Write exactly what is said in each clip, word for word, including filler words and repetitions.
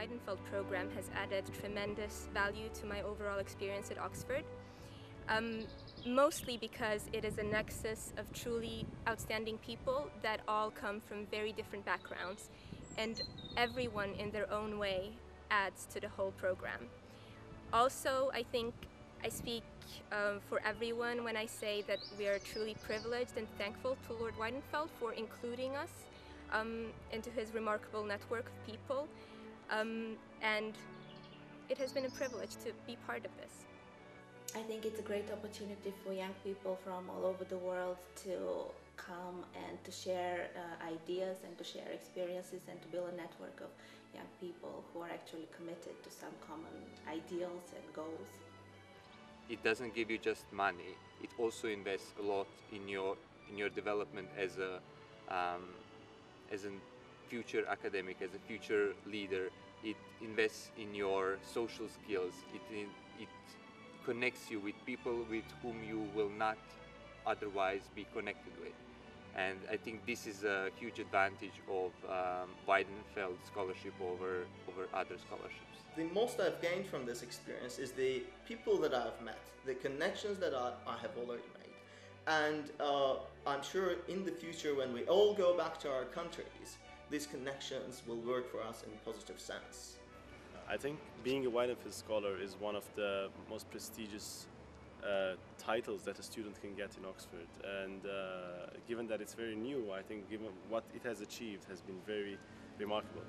Weidenfeld program has added tremendous value to my overall experience at Oxford. Um, mostly because it is a nexus of truly outstanding people that all come from very different backgrounds, and everyone in their own way adds to the whole program. Also, I think I speak uh, for everyone when I say that we are truly privileged and thankful to Lord Weidenfeld for including us um, into his remarkable network of people, um, and it has been a privilege to be part of this. I think it's a great opportunity for young people from all over the world to come and to share uh, ideas and to share experiences and to build a network of young people who are actually committed to some common ideals and goals. It doesn't give you just money, it also invests a lot in your in your development as a um, as a future academic, as a future leader. It invests in your social skills. It it connects you with people with whom you will not otherwise be connected with. And I think this is a huge advantage of um, Weidenfeld scholarship over, over other scholarships. The most I've gained from this experience is the people that I've met, the connections that I, I have already made. And uh, I'm sure in the future when we all go back to our countries, these connections will work for us in a positive sense. I think being a Weidenfeld scholar is one of the most prestigious uh, titles that a student can get in Oxford, and uh, given that it's very new, I think given what it has achieved has been very remarkable.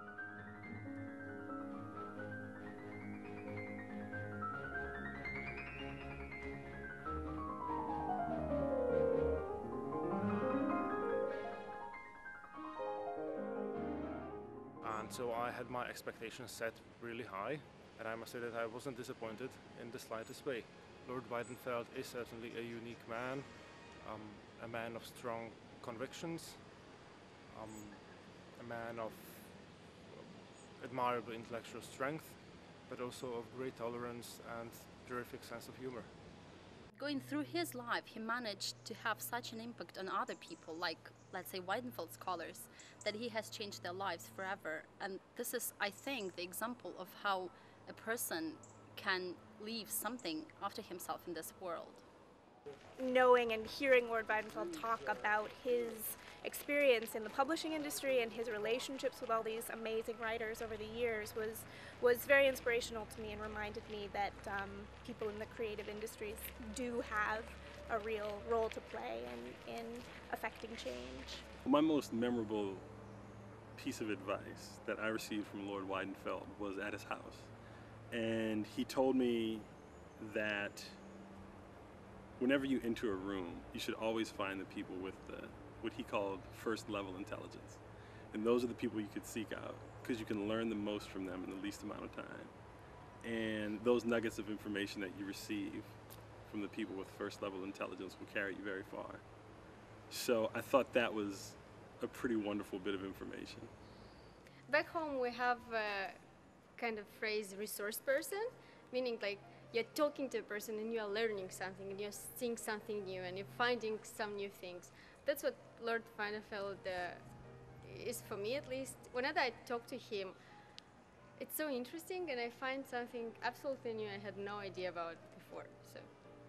And so I had my expectations set really high, and I must say that I wasn't disappointed in the slightest way. Lord Weidenfeld is certainly a unique man, um, a man of strong convictions, um, a man of admirable intellectual strength, but also of great tolerance and terrific sense of humor. Going through his life, he managed to have such an impact on other people, like, let's say, Weidenfeld scholars, that he has changed their lives forever. And this is, I think, the example of how a person can leave something after himself in this world. Knowing and hearing Lord Weidenfeld talk about his experience in the publishing industry and his relationships with all these amazing writers over the years was was very inspirational to me and reminded me that um, people in the creative industries do have a real role to play in, in affecting change. My most memorable piece of advice that I received from Lord Weidenfeld was at his house. And he told me that whenever you enter a room, you should always find the people with the, what he called first level intelligence. And those are the people you could seek out because you can learn the most from them in the least amount of time. And those nuggets of information that you receive from the people with first level intelligence will carry you very far. So I thought that was a pretty wonderful bit of information. Back home we have a kind of phrase resource person, meaning like you're talking to a person and you are learning something and you're seeing something new and you're finding some new things. That's what Lord Weidenfeld uh, is for me, at least. Whenever I talk to him, it's so interesting and I find something absolutely new I had no idea about before. So.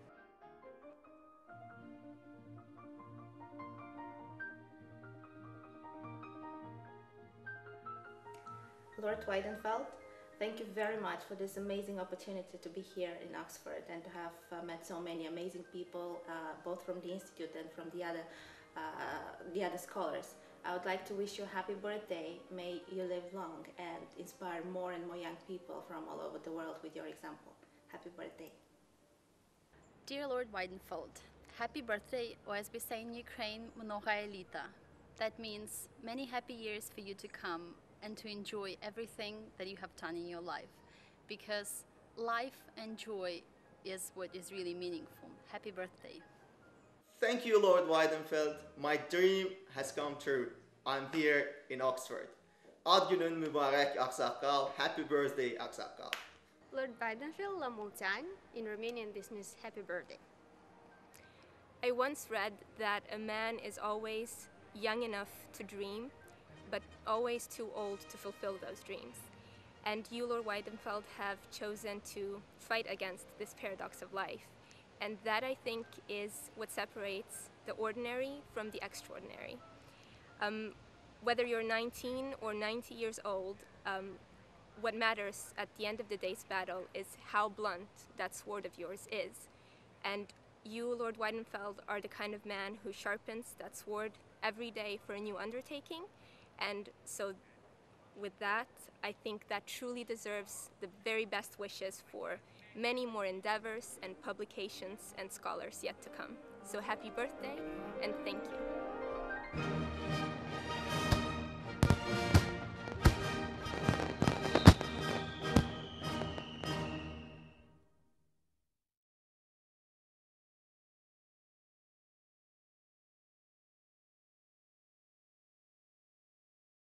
Lord Weidenfeld, thank you very much for this amazing opportunity to be here in Oxford and to have uh, met so many amazing people, uh, both from the Institute and from the other, uh, the other scholars. I would like to wish you a happy birthday. May you live long and inspire more and more young people from all over the world with your example. Happy birthday. Dear Lord Weidenfeld, happy birthday, or as we say in Ukraine, mnoga elita. That means many happy years for you to come and to enjoy everything that you have done in your life, because life and joy is what is really meaningful. Happy birthday. Thank you, Lord Weidenfeld. My dream has come true. I'm here in Oxford. Ad günün mübarek Aksakkal. Happy birthday, Aksakkal. Lord Weidenfeld, la mulțani, in Romanian this means happy birthday. I once read that a man is always young enough to dream, but always too old to fulfill those dreams. And you, Lord Weidenfeld, have chosen to fight against this paradox of life. And that, I think, is what separates the ordinary from the extraordinary. Um, whether you're nineteen or ninety years old, um, what matters at the end of the day's battle is how blunt that sword of yours is. And you, Lord Weidenfeld, are the kind of man who sharpens that sword every day for a new undertaking. And so with that, I think that truly deserves the very best wishes for many more endeavors and publications and scholars yet to come. So happy birthday, and thank you.